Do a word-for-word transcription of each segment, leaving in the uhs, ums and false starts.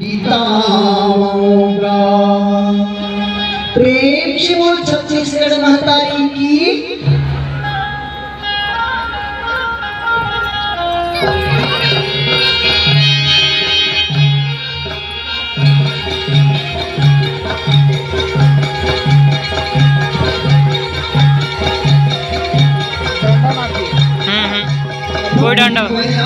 गीताऊंगा। प्रेम से बोल छत्तीसगढ़ महतारी की। कोई डंडा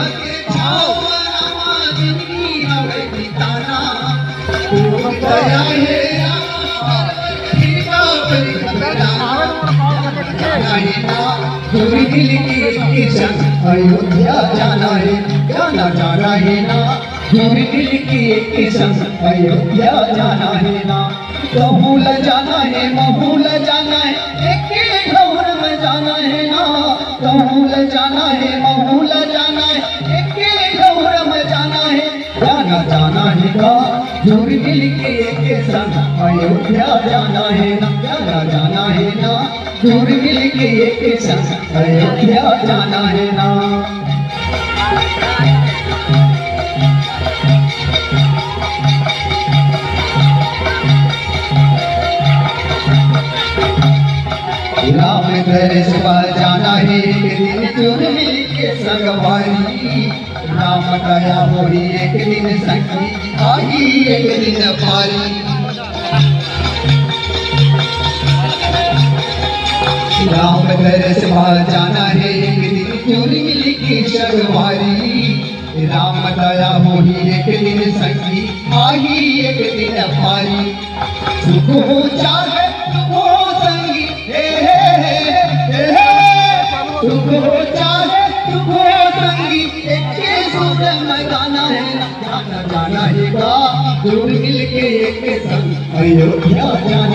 अयोध्या जाना है, जाना जाना है ना, दिल की एक संग अयोध्या जाना है ना। कहूँ ल जाना है, महूँ ल जाना है, एक घोर में जाना है ना। कहूँ ल जाना है, महूँ ल जाना है, एक घोर में जाना है। जाना जाना है का दूर दिल के एक संग अयोध्या जाना है ना, जाना जाना है ना, दूर दिल के एक संग अयोध्या जाना है ना। राम दरस पर जाना है, एक दिन चुन मिल के संगवारी। राम दया होई एक दिन संगी, आई एक दिन पारी। राम दरस पर जाना है, एक दिन चुन मिल के संगवारी। राम दया होई एक दिन संगी, आई एक दिन पारी। सुख हो चाहे हो संगी, सुख हो चाहे सुख हो संगी, एक सुख में गाना है ना, जाना जाना है का दूर मिल के एक संग अयोध्या जाना।